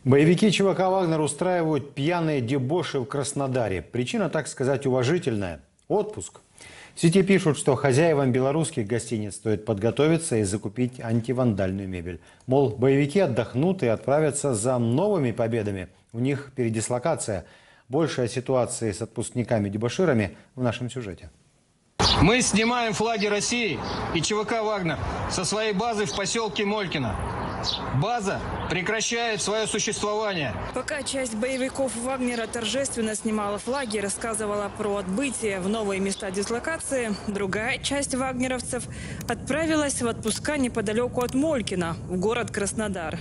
Боевики ЧВК «Вагнер» устраивают пьяные дебоши в Краснодаре. Причина, так сказать, уважительная – отпуск. В сети пишут, что хозяевам белорусских гостиниц стоит подготовиться и закупить антивандальную мебель. Мол, боевики отдохнут и отправятся за новыми победами. У них передислокация. Больше о ситуации с отпускниками-дебоширами в нашем сюжете. Мы снимаем флаги России и ЧВК «Вагнер» со своей базы в поселке Молькино. База прекращает свое существование. Пока часть боевиков Вагнера торжественно снимала флаги и рассказывала про отбытие в новые места дислокации, другая часть вагнеровцев отправилась в отпуска неподалеку от Молькино, в город Краснодар.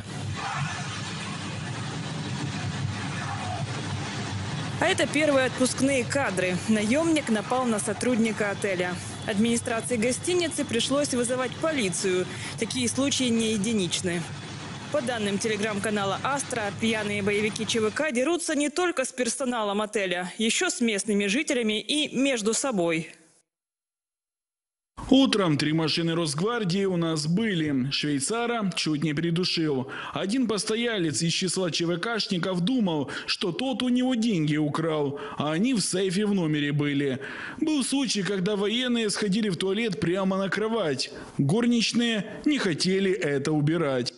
А это первые отпускные кадры. Наемник напал на сотрудника отеля. Администрации гостиницы пришлось вызывать полицию. Такие случаи не единичны. По данным телеграм-канала «Астра», пьяные боевики ЧВК дерутся не только с персоналом отеля, еще с местными жителями и между собой. Утром 3 машины Росгвардии у нас были. Швейцара чуть не придушил. Один постоялец из числа ЧВКшников думал, что тот у него деньги украл, а они в сейфе в номере были. Был случай, когда военные сходили в туалет прямо на кровать. Горничные не хотели это убирать.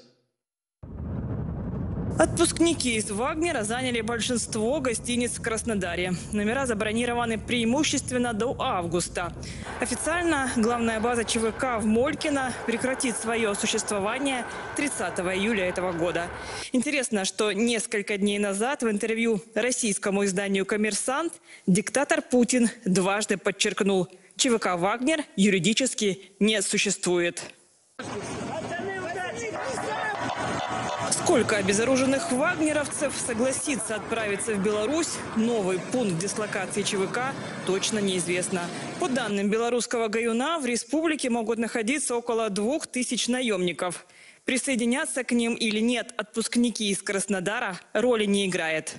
Отпускники из Вагнера заняли большинство гостиниц в Краснодаре. Номера забронированы преимущественно до августа. Официально главная база ЧВК в Молькино прекратит свое существование 30 июля этого года. Интересно, что несколько дней назад в интервью российскому изданию «Коммерсант» диктатор Путин дважды подчеркнул: ЧВК «Вагнер» юридически не существует. Сколько обезоруженных вагнеровцев согласится отправиться в Беларусь, новый пункт дислокации ЧВК, точно неизвестно. По данным белорусского гаюна, в республике могут находиться около 2000 наемников. Присоединяться к ним или нет отпускники из Краснодара роли не играет.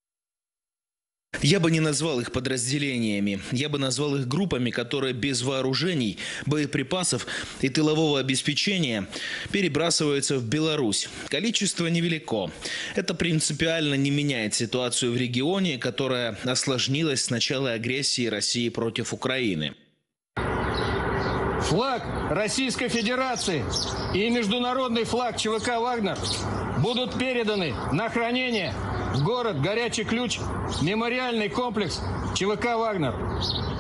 Я бы не назвал их подразделениями. Я бы назвал их группами, которые без вооружений, боеприпасов и тылового обеспечения перебрасываются в Беларусь. Количество невелико. Это принципиально не меняет ситуацию в регионе, которая осложнилась с начала агрессии России против Украины. Флаг Российской Федерации и международный флаг ЧВК «Вагнер» будут переданы на хранение в город Горячий Ключ, мемориальный комплекс ЧВК «Вагнер».